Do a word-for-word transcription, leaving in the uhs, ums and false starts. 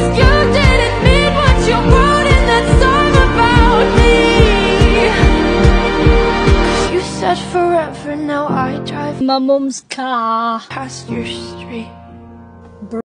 you didn't mean what you wrote in that song about me. 'Cause you said forever, now I drive my mum's car. past your street.